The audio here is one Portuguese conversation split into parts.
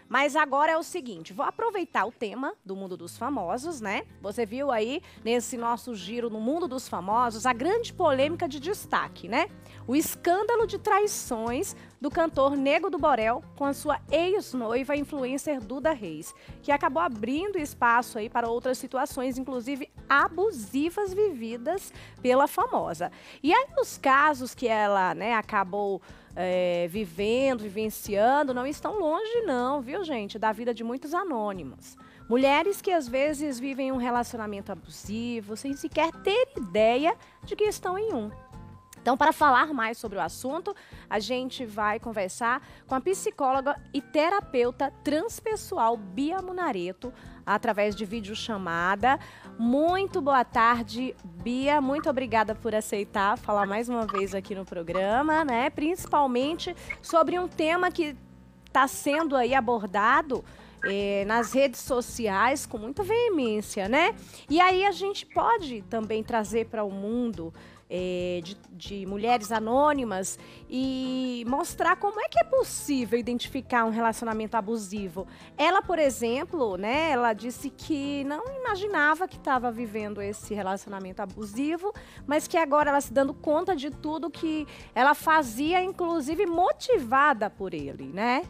Mas agora é o seguinte, vou aproveitar o tema do mundo dos famosos, né? Você viu aí, nesse nosso giro no mundo dos famosos, a grande polêmica de destaque, né? O escândalo de traições do cantor Nego do Borel com a sua ex-noiva, influencer Duda Reis, que acabou abrindo espaço aí para outras situações, inclusive abusivas, vividas pela famosa. E aí os casos que ela, né, acabou vivenciando, não estão longe não, viu, gente, da vida de muitos anônimos. Mulheres que às vezes vivem um relacionamento abusivo, sem sequer ter ideia de que estão em um. Então, para falar mais sobre o assunto, a gente vai conversar com a psicóloga e terapeuta transpessoal Bia Munareto, através de videochamada. Muito boa tarde, Bia. Muito obrigada por aceitar falar mais uma vez aqui no programa, né? Principalmente sobre um tema que está sendo aí abordado nas redes sociais com muita veemência, né? E aí a gente pode também trazer para o mundo de mulheres anônimas e mostrar como é que é possível identificar um relacionamento abusivo. Ela, por exemplo, né, ela disse que não imaginava que estava vivendo esse relacionamento abusivo, mas que agora ela se dando conta de tudo que ela fazia, inclusive motivada por ele, né?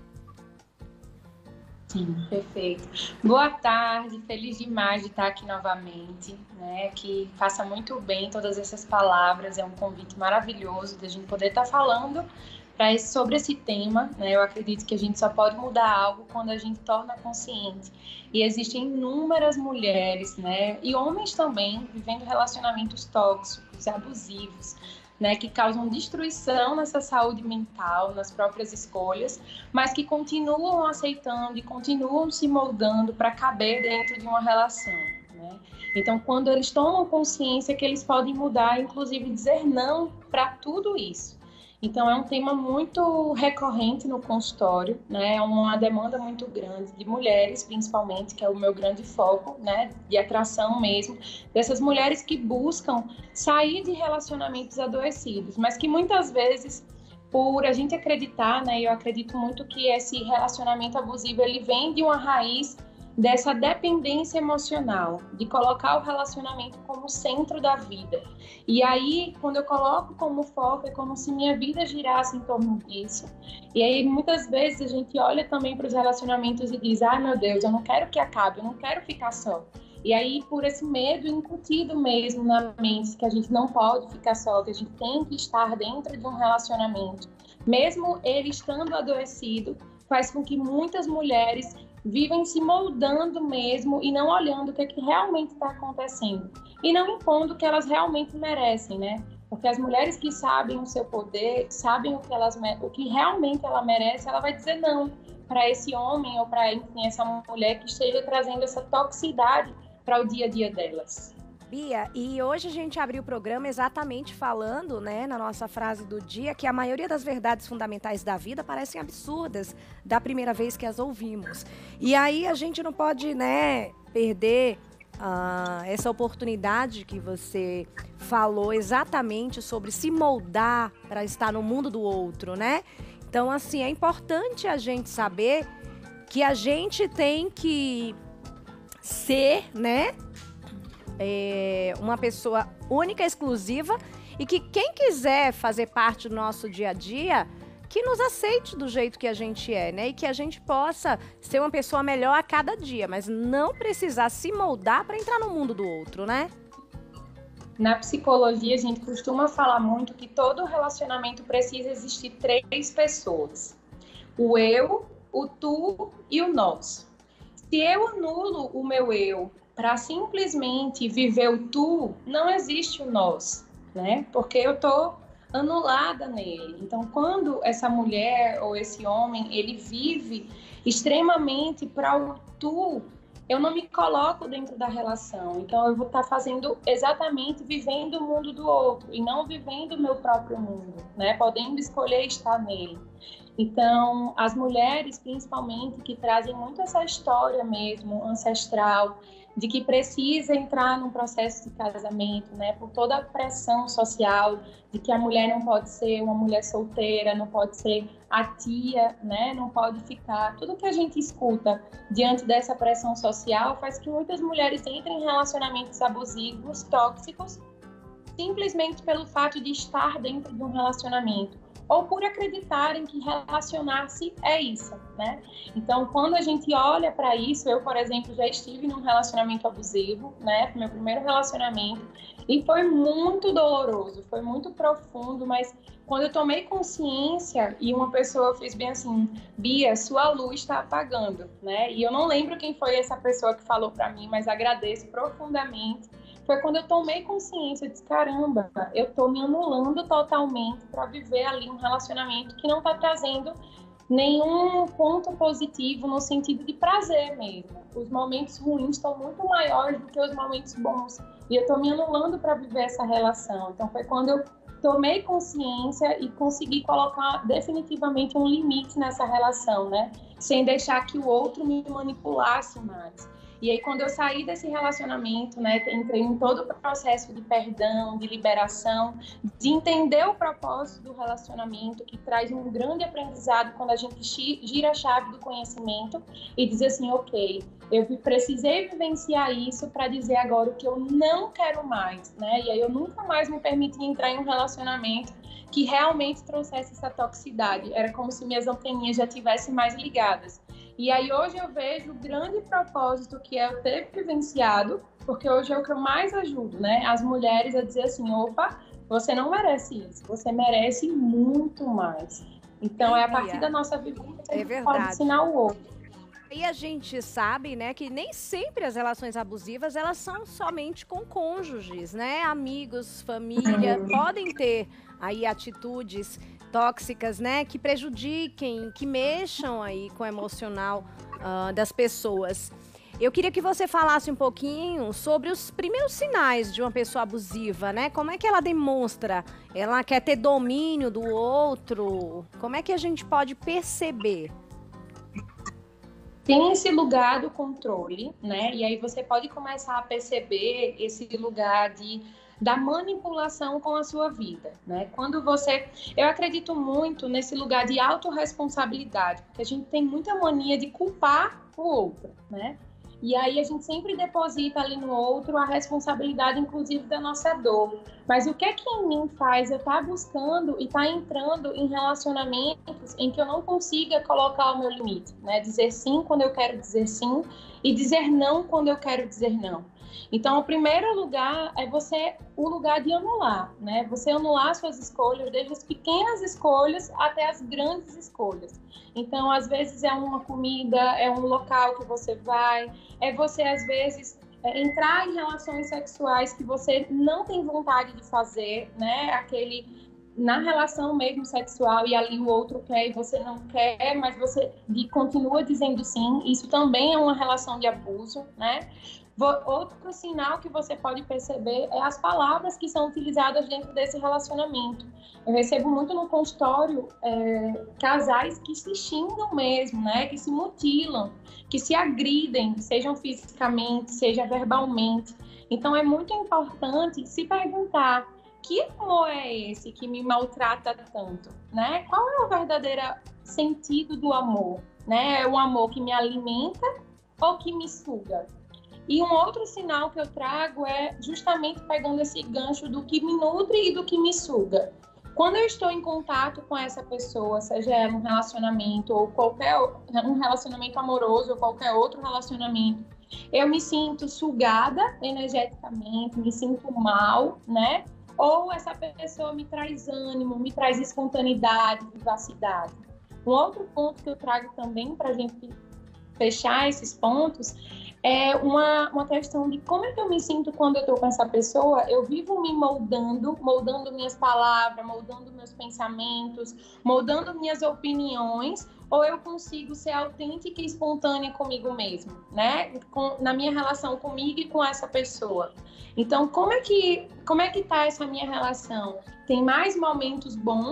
Sim, perfeito. Boa tarde, feliz demais de estar aqui novamente, né? Que faça muito bem todas essas palavras, é um convite maravilhoso de a gente poder estar falando sobre esse tema, né? Eu acredito que a gente só pode mudar algo quando a gente torna consciente. E existem inúmeras mulheres, né? E homens também, vivendo relacionamentos tóxicos, abusivos, né, que causam destruição nessa saúde mental, nas próprias escolhas, mas que continuam aceitando e continuam se moldando para caber dentro de uma relação, né? Então, quando eles tomam consciência que eles podem mudar, inclusive dizer não para tudo isso. Então, é um tema muito recorrente no consultório, né? É uma demanda muito grande de mulheres, principalmente, que é o meu grande foco, né? De atração mesmo, dessas mulheres que buscam sair de relacionamentos adoecidos, mas que muitas vezes, por a gente acreditar, né? Eu acredito muito que esse relacionamento abusivo, ele vem de uma raiz dessa dependência emocional, de colocar o relacionamento como centro da vida. E aí, quando eu coloco como foco, é como se minha vida girasse em torno disso. E aí, muitas vezes, a gente olha também para os relacionamentos e diz, meu Deus, eu não quero que acabe, eu não quero ficar só. E aí, por esse medo incutido mesmo na mente, que a gente não pode ficar só, que a gente tem que estar dentro de um relacionamento, mesmo ele estando adoecido, faz com que muitas mulheres vivem se moldando mesmo e não olhando o que é que realmente está acontecendo. E não impondo o que elas realmente merecem, né? Porque as mulheres que sabem o seu poder, sabem o que realmente ela merece, ela vai dizer não para esse homem ou para, enfim, essa mulher que esteja trazendo essa toxicidade para o dia a dia delas. Bia, e hoje a gente abriu o programa exatamente falando, né, na nossa frase do dia, que a maioria das verdades fundamentais da vida parecem absurdas da primeira vez que as ouvimos. E aí a gente não pode, né, perder essa oportunidade que você falou exatamente sobre se moldar para estar no mundo do outro, né? Então, assim, é importante a gente saber que a gente tem que ser, né, uma pessoa única, exclusiva, e que quem quiser fazer parte do nosso dia a dia, que nos aceite do jeito que a gente é, né? E que a gente possa ser uma pessoa melhor a cada dia, mas não precisar se moldar para entrar no mundo do outro, né? Na psicologia, a gente costuma falar muito que todo relacionamento precisa existir 3 pessoas. O eu, o tu e o nós. Se eu anulo o meu eu para simplesmente viver o tu, não existe o nós, né? Porque eu tô anulada nele. Então, quando essa mulher ou esse homem, ele vive extremamente para o tu, eu não me coloco dentro da relação. Então, eu vou estar fazendo exatamente vivendo o mundo do outro e não vivendo o meu próprio mundo, né? Podendo escolher estar nele. Então, as mulheres, principalmente, que trazem muito essa história mesmo, ancestral, de que precisa entrar num processo de casamento, né, por toda a pressão social, de que a mulher não pode ser uma mulher solteira, não pode ser a tia, né, não pode ficar. Tudo que a gente escuta diante dessa pressão social faz que muitas mulheres entrem em relacionamentos abusivos, tóxicos, simplesmente pelo fato de estar dentro de um relacionamento, ou por acreditarem que relacionar-se é isso, né? Então, quando a gente olha para isso, eu, por exemplo, já estive num relacionamento abusivo, né? Foi meu primeiro relacionamento, e foi muito doloroso, foi muito profundo, mas quando eu tomei consciência e uma pessoa fez bem assim, Bia, sua luz está apagando, né? E eu não lembro quem foi essa pessoa que falou para mim, mas agradeço profundamente. Foi quando eu tomei consciência, de caramba, eu tô me anulando totalmente para viver ali um relacionamento que não tá trazendo nenhum ponto positivo no sentido de prazer mesmo. Os momentos ruins estão muito maiores do que os momentos bons. E eu tô me anulando para viver essa relação. Então foi quando eu tomei consciência e consegui colocar definitivamente um limite nessa relação, né? Sem deixar que o outro me manipulasse mais. E aí, quando eu saí desse relacionamento, né, entrei em todo o processo de perdão, de liberação, de entender o propósito do relacionamento, que traz um grande aprendizado quando a gente gira a chave do conhecimento e diz assim, ok, eu precisei vivenciar isso para dizer agora o que eu não quero mais, né? E aí eu nunca mais me permiti entrar em um relacionamento que realmente trouxesse essa toxicidade. Era como se minhas anteninhas já estivessem mais ligadas. E aí hoje eu vejo o grande propósito que é eu ter vivenciado, porque hoje é o que eu mais ajudo, né? As mulheres a dizer assim, opa, você não merece isso, você merece muito mais. Então é a partir da nossa vivência que a gente pode ensinar o outro. E a gente sabe, né, que nem sempre as relações abusivas, elas são somente com cônjuges, né? Amigos, família, podem ter aí atitudes tóxicas, né, que prejudiquem, que mexam aí com o emocional das pessoas. Eu queria que você falasse um pouquinho sobre os primeiros sinais de uma pessoa abusiva, né? Como é que ela demonstra? Ela quer ter domínio do outro? Como é que a gente pode perceber? Tem esse lugar do controle, né? E aí você pode começar a perceber esse lugar da manipulação com a sua vida, né? Quando você... Eu acredito muito nesse lugar de autorresponsabilidade, porque a gente tem muita mania de culpar o outro, né? E aí a gente sempre deposita ali no outro a responsabilidade, inclusive, da nossa dor. Mas o que é que em mim faz eu estar buscando e estar entrando em relacionamentos em que eu não consiga colocar o meu limite, né? Dizer sim quando eu quero dizer sim e dizer não quando eu quero dizer não. Então, o primeiro lugar é o lugar de anular, né? Você anular suas escolhas, desde as pequenas escolhas até as grandes escolhas. Então, às vezes é uma comida, é um local que você vai, é você, às vezes, entrar em relações sexuais que você não tem vontade de fazer, né? Na relação mesmo sexual e ali o outro quer e você não quer, mas você continua dizendo sim. Isso também é uma relação de abuso, né? Outro sinal que você pode perceber é as palavras que são utilizadas dentro desse relacionamento. Eu recebo muito no consultório casais que se xingam mesmo, né? Que se mutilam, que se agridem, sejam fisicamente, seja verbalmente. Então é muito importante se perguntar: que amor é esse que me maltrata tanto, né? Qual é o verdadeiro sentido do amor, né? É o amor que me alimenta ou que me suga? E um outro sinal que eu trago é justamente pegando esse gancho do que me nutre e do que me suga. Quando eu estou em contato com essa pessoa, seja ela um relacionamento ou um relacionamento amoroso ou qualquer outro relacionamento, eu me sinto sugada energeticamente, me sinto mal, né? Ou essa pessoa me traz ânimo, me traz espontaneidade, vivacidade. Um outro ponto que eu trago também para a gente fechar esses pontos é uma questão de como é que eu me sinto quando eu estou com essa pessoa. Eu vivo me moldando minhas palavras, moldando meus pensamentos, moldando minhas opiniões, ou eu consigo ser autêntica e espontânea comigo mesmo, né? Na minha relação comigo e com essa pessoa. Então, como é que tá essa minha relação? Tem mais momentos bons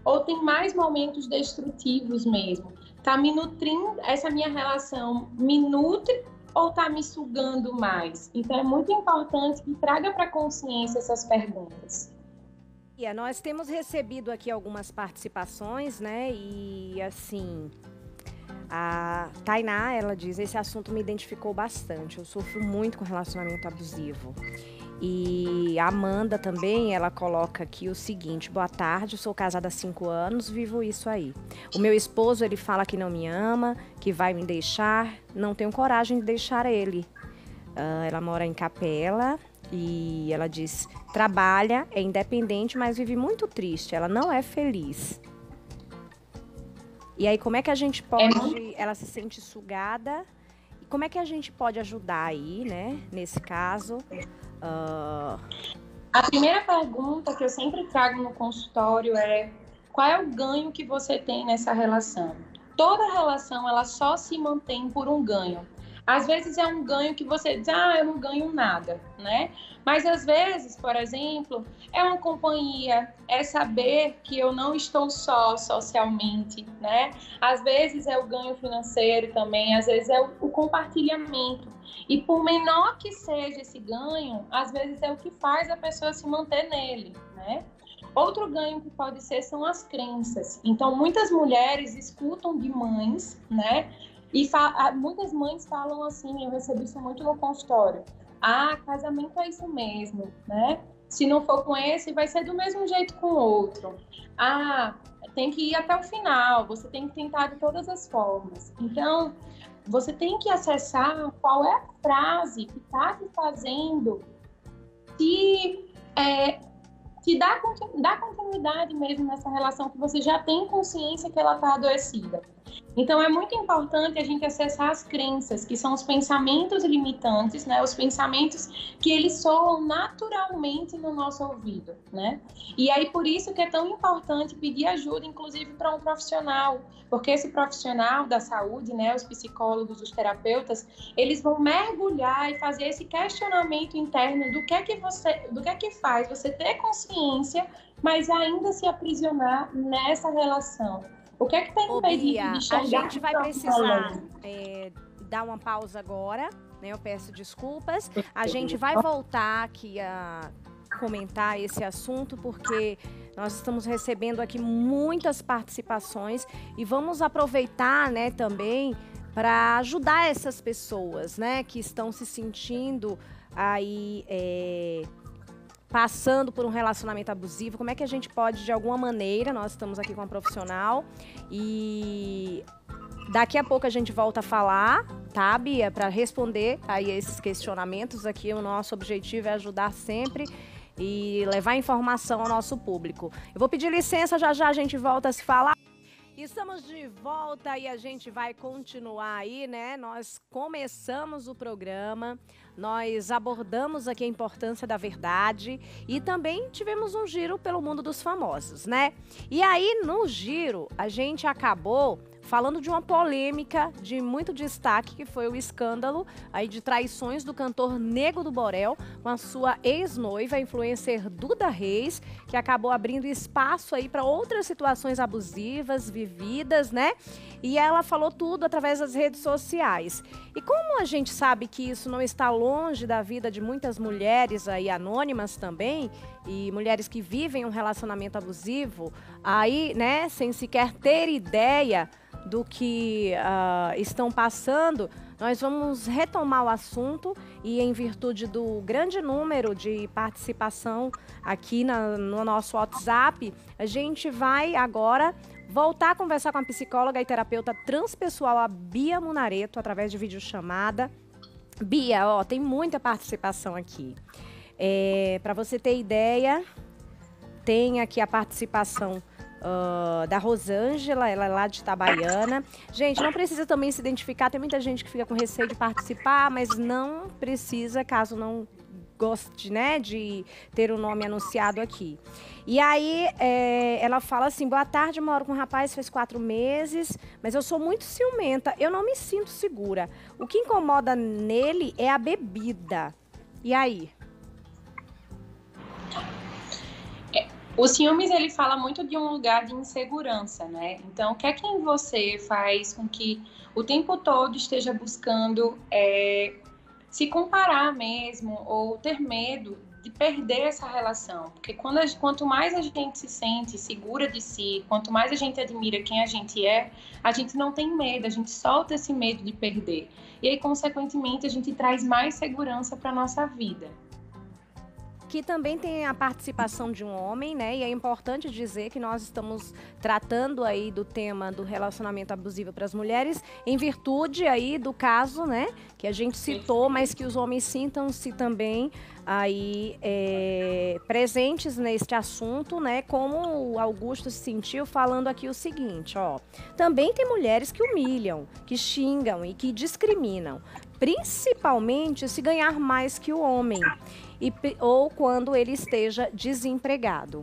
Ou tem mais momentos destrutivos mesmo? Tá me nutrindo, essa minha relação me nutre ou tá me sugando mais? Então é muito importante que traga para consciência essas perguntas. Nós temos recebido aqui algumas participações, né? E assim, a Tainá, ela diz, esse assunto me identificou bastante. Eu sofro muito com relacionamento abusivo. E a Amanda também, ela coloca aqui o seguinte: boa tarde, sou casada há 5 anos, vivo isso aí. O meu esposo, ele fala que não me ama, que vai me deixar, não tenho coragem de deixar ele. Ela mora em Capela e ela diz, trabalha, é independente, mas vive muito triste, ela não é feliz. E aí, como é que a gente pode... Ela se sente sugada. E como é que a gente pode ajudar aí, né? Nesse caso. A primeira pergunta que eu sempre trago no consultório é: qual é o ganho que você tem nessa relação? Toda relação, ela só se mantém por um ganho. Às vezes é um ganho que você diz, eu não ganho nada, né? Mas às vezes, por exemplo, é uma companhia, é saber que eu não estou só socialmente, né? Às vezes é o ganho financeiro também, às vezes é o compartilhamento. E por menor que seja esse ganho, às vezes é o que faz a pessoa se manter nele, né? Outro ganho que pode ser são as crenças. Então, muitas mulheres escutam de mães, né? E muitas mães falam assim, eu recebi isso muito no consultório: casamento é isso mesmo, né? Se não for com esse, vai ser do mesmo jeito com o outro. Tem que ir até o final, você tem que tentar de todas as formas. Então, você tem que acessar qual é a frase que está te fazendo te dar continuidade mesmo nessa relação que você já tem consciência que ela está adoecida. Então, é muito importante a gente acessar as crenças, que são os pensamentos limitantes, né? Os pensamentos que eles soam naturalmente no nosso ouvido, né? E aí, por isso que é tão importante pedir ajuda, inclusive, para um profissional, porque esse profissional da saúde, né? Os psicólogos, os terapeutas, eles vão mergulhar e fazer esse questionamento interno do que é que faz você ter consciência, mas ainda se aprisionar nessa relação. O que é que tem impedido de enxergar? A gente vai precisar dar uma pausa agora, né? Eu peço desculpas. A gente vai voltar aqui a comentar esse assunto, porque nós estamos recebendo aqui muitas participações e vamos aproveitar, né, também para ajudar essas pessoas, né, que estão se sentindo aí passando por um relacionamento abusivo. Como é que a gente pode, de alguma maneira, nós estamos aqui com uma profissional e daqui a pouco a gente volta a falar, tá, Bia, para responder aí esses questionamentos aqui. O nosso objetivo é ajudar sempre e levar informação ao nosso público. Eu vou pedir licença, já já a gente volta a se falar. Estamos de volta e a gente vai continuar aí, né? Nós começamos o programa, nós abordamos aqui a importância da verdade e também tivemos um giro pelo mundo dos famosos, né? E aí, no giro, a gente acabou falando de uma polêmica de muito destaque, que foi o escândalo aí de traições do cantor Nego do Borel com a sua ex-noiva, a influencer Duda Reis, que acabou abrindo espaço aí para outras situações abusivas vividas, né? E ela falou tudo através das redes sociais. E como a gente sabe que isso não está longe da vida de muitas mulheres aí anônimas também, e mulheres que vivem um relacionamento abusivo, aí, né, sem sequer ter ideia do que estão passando, nós vamos retomar o assunto e, em virtude do grande número de participação aqui no nosso WhatsApp, a gente vai agora voltar a conversar com a psicóloga e terapeuta transpessoal, a Bia Munareto, através de videochamada. Bia, tem muita participação aqui. Para você ter ideia, tem aqui a participação da Rosângela, ela é lá de Itabaiana. Gente, não precisa também se identificar, tem muita gente que fica com receio de participar, mas não precisa, caso não goste, né, de ter o nome anunciado aqui. E aí, ela fala assim: boa tarde, moro com um rapaz faz 4 meses, mas eu sou muito ciumenta, eu não me sinto segura. O que incomoda nele é a bebida. E aí? O ciúmes, ele fala muito de um lugar de insegurança, né? Então, o que é que em você faz com que o tempo todo esteja buscando se comparar mesmo ou ter medo de perder essa relação? Porque quanto mais a gente se sente segura de si, quanto mais a gente admira quem a gente não tem medo, a gente solta esse medo de perder. E aí, consequentemente, a gente traz mais segurança para a nossa vida. Que também tem a participação de um homem, né? E é importante dizer que nós estamos tratando aí do tema do relacionamento abusivo para as mulheres em virtude aí do caso, né? Que a gente citou, mas que os homens sintam-se também aí presentes neste assunto, né? Como o Augusto se sentiu falando aqui o seguinte, ó. Também tem mulheres que humilham, que xingam e que discriminam, principalmente se ganhar mais que o homem. Ou quando ele esteja desempregado.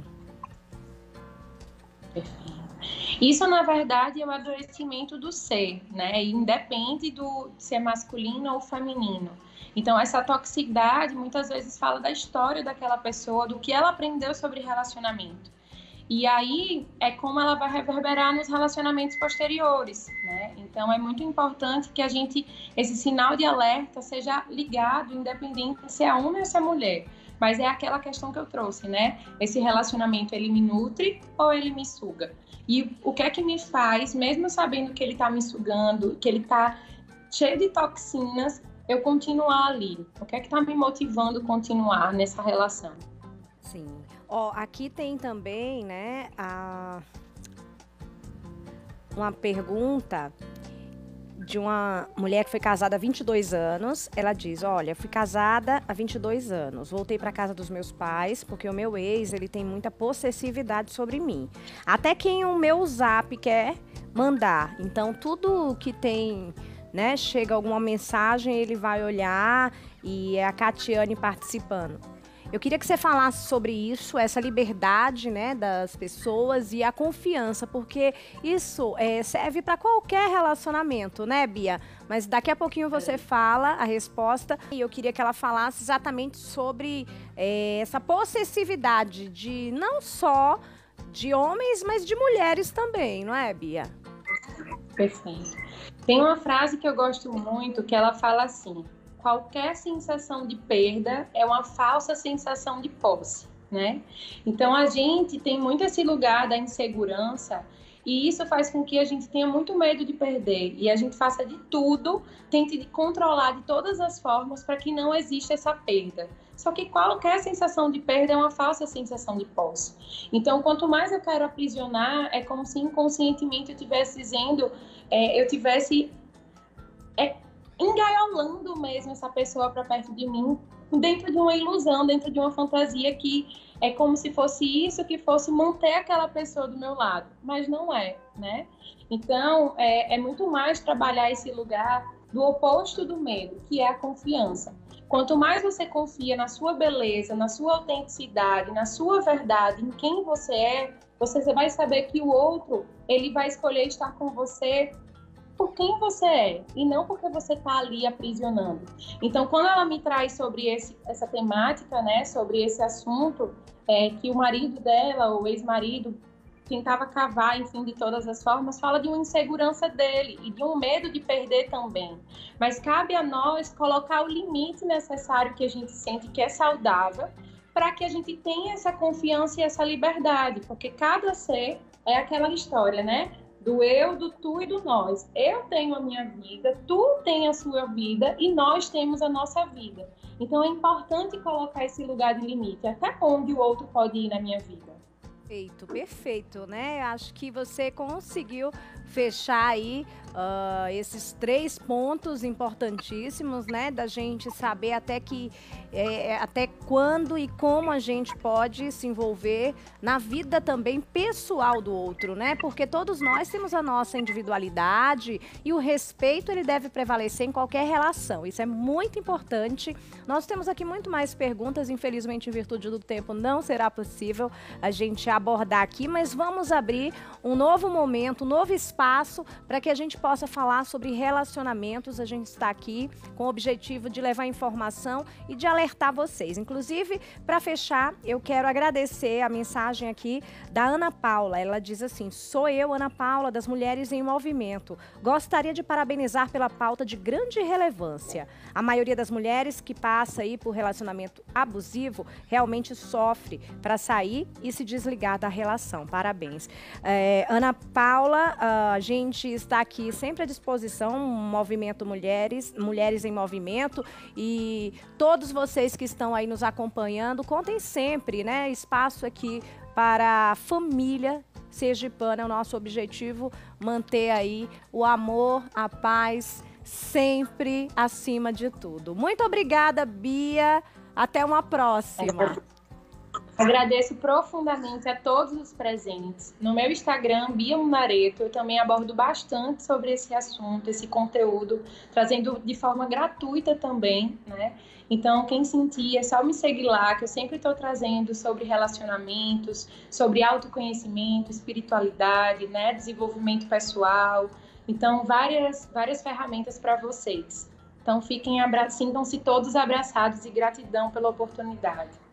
Perfeito. Isso, na verdade, é o adoecimento do ser, né? E independe de ser masculino ou feminino. Então, essa toxicidade muitas vezes fala da história daquela pessoa, do que ela aprendeu sobre relacionamento. E aí é como ela vai reverberar nos relacionamentos posteriores, né? Então é muito importante que esse sinal de alerta seja ligado, independente se é homem ou se é mulher. Mas é aquela questão que eu trouxe, né? Esse relacionamento, ele me nutre ou ele me suga? E o que é que me faz, mesmo sabendo que ele tá me sugando, que ele tá cheio de toxinas, eu continuar ali? O que é que tá me motivando a continuar nessa relação? Sim. Ó, aqui tem também, né, uma pergunta de uma mulher que foi casada há 22 anos. Ela diz, olha, fui casada há 22 anos, voltei para casa dos meus pais, porque o meu ex, ele tem muita possessividade sobre mim. Até quem o meu zap quer mandar. Então, tudo que tem, né, chega alguma mensagem, ele vai olhar, e é a Catiane participando. Eu queria que você falasse sobre isso, essa liberdade, né, das pessoas e a confiança, porque isso serve para qualquer relacionamento, né, Bia? Mas daqui a pouquinho você fala a resposta e eu queria que ela falasse exatamente sobre essa possessividade de não só de homens, mas de mulheres também, não é, Bia? Perfeito. Tem uma frase que eu gosto muito que ela fala assim: qualquer sensação de perda é uma falsa sensação de posse, né? Então, a gente tem muito esse lugar da insegurança e isso faz com que a gente tenha muito medo de perder e a gente faça de tudo, tente controlar de todas as formas para que não exista essa perda. Só que qualquer sensação de perda é uma falsa sensação de posse. Então, quanto mais eu quero aprisionar, é como se inconscientemente eu estivesse dizendo, eu tivesse engaiolando mesmo essa pessoa para perto de mim, dentro de uma ilusão, dentro de uma fantasia que é como se fosse isso que fosse manter aquela pessoa do meu lado, mas não é, né? Então, é muito mais trabalhar esse lugar do oposto do medo, que é a confiança. Quanto mais você confia na sua beleza, na sua autenticidade, na sua verdade, em quem você vai saber que o outro, ele vai escolher estar com você por quem você é e não porque você está ali aprisionando. Então, quando ela me traz sobre essa temática, né, sobre esse assunto, que o marido dela, o ex-marido, tentava cavar, enfim, de todas as formas, fala de uma insegurança dele e de um medo de perder também. Mas cabe a nós colocar o limite necessário que a gente sente que é saudável para que a gente tenha essa confiança e essa liberdade, porque cada ser é aquela história, né? Do eu, do tu e do nós. Eu tenho a minha vida, tu tem a sua vida e nós temos a nossa vida. Então é importante colocar esse lugar de limite, até onde o outro pode ir na minha vida. Perfeito, perfeito, né? Acho que você conseguiu fechar aí esses 3 pontos importantíssimos, né? Da gente saber até quando e como a gente pode se envolver na vida também pessoal do outro, né? Porque todos nós temos a nossa individualidade e o respeito, ele deve prevalecer em qualquer relação. Isso é muito importante. Nós temos aqui muito mais perguntas, infelizmente, em virtude do tempo, não será possível a gente abordar aqui, mas vamos abrir um novo momento, um novo espaço espaço para que a gente possa falar sobre relacionamentos. A gente está aqui com o objetivo de levar informação e de alertar vocês. Inclusive, para fechar, eu quero agradecer a mensagem aqui da Ana Paula. Ela diz assim: sou eu, Ana Paula, das Mulheres em Movimento. Gostaria de parabenizar pela pauta de grande relevância. A maioria das mulheres que passa aí por relacionamento abusivo realmente sofre para sair e se desligar da relação. Parabéns. Ana Paula, a gente está aqui sempre à disposição, Movimento Mulheres em Movimento, e todos vocês que estão aí nos acompanhando, contem sempre, né? Espaço aqui para a família sergipana. É o nosso objetivo, manter aí o amor, a paz, sempre acima de tudo. Muito obrigada, Bia. Até uma próxima. Agradeço profundamente a todos os presentes. No meu Instagram, Bia Munareto, eu também abordo bastante sobre esse assunto, esse conteúdo, trazendo de forma gratuita também, né? Então, quem sentir, é só me seguir lá, que eu sempre estou trazendo sobre relacionamentos, sobre autoconhecimento, espiritualidade, né? Desenvolvimento pessoal. Então, várias ferramentas para vocês. Então, sintam-se todos abraçados e gratidão pela oportunidade.